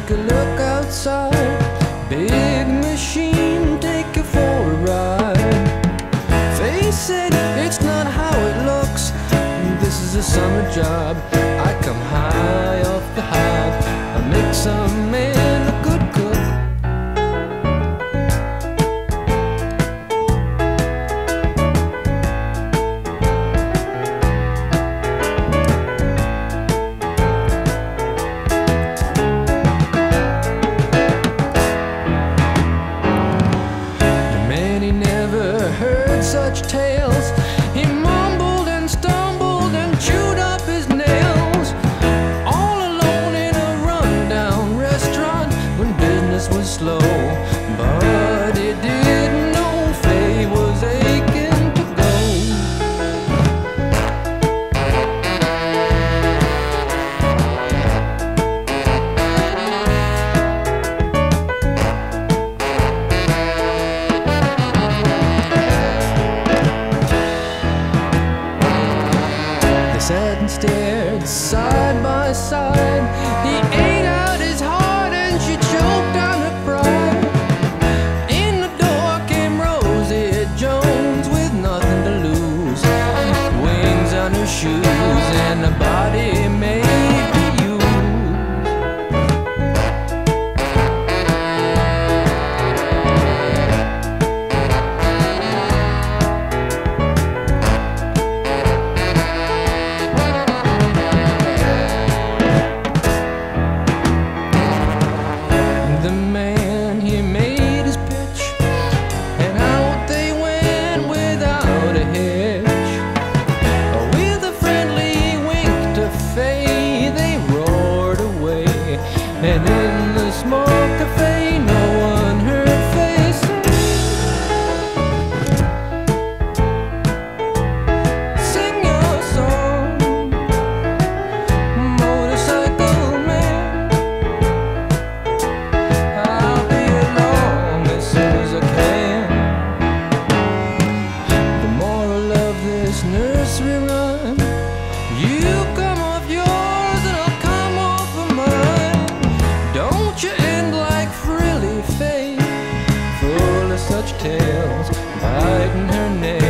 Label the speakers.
Speaker 1: take a look outside. Big machine, take you for a ride. Face it, it's not how it looks. This is a summer job. I come high off the hog. I make some man a good cook. Such tales. He mumbled and stumbled and chewed up his nails, all alone in a rundown restaurant when business was slow. But he didn't know Faye was aching to go. Sat and stared side by side. He ate out his heart and she choked on her pride. In the door came Rosie Jones with nothing to lose, wings on her shoes and a body made for you. The man, he made his pitch, and out they went without a hitch. With a friendly wink to Faye, they roared away. And in the small cafe, no one heard Faye say, "Sing your song, motorcycle man. I'll be along as soon as I can." The moral of this nursery rhyme: you come off yours and I'll come off of mine. Don't you end like frilly Faye, full of such tales, biting her nails.